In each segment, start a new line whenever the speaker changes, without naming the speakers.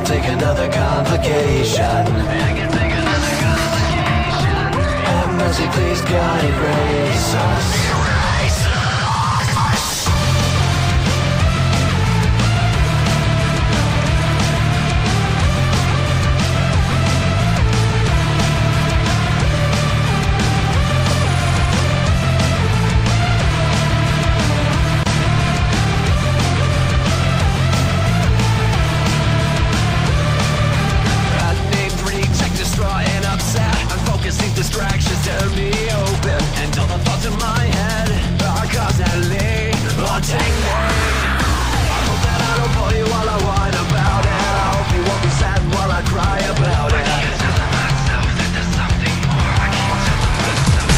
take another complication. Have mercy, please, God, erase us.
Distractions tear me open, and all the thoughts in my head are constantly haunting me. I hope that I don't bore you while I whine about it. I hope you won't be sad while I cry about it. I can't tell myself that there's something more. I can't tell myself.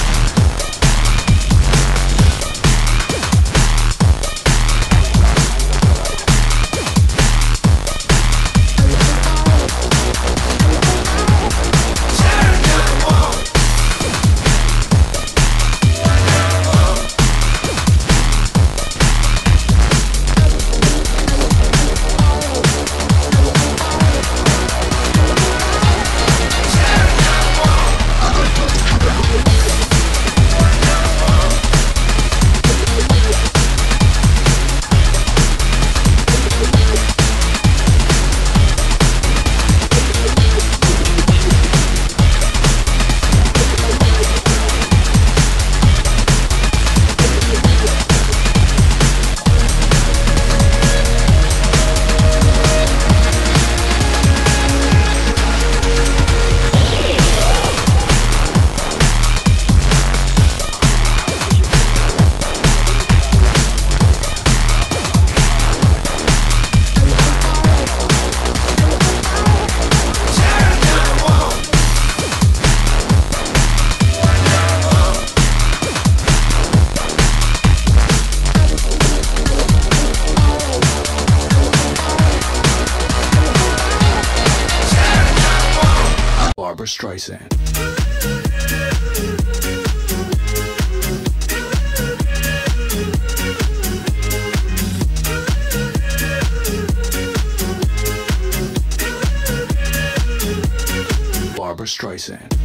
Barbra Streisand. Barbra Streisand.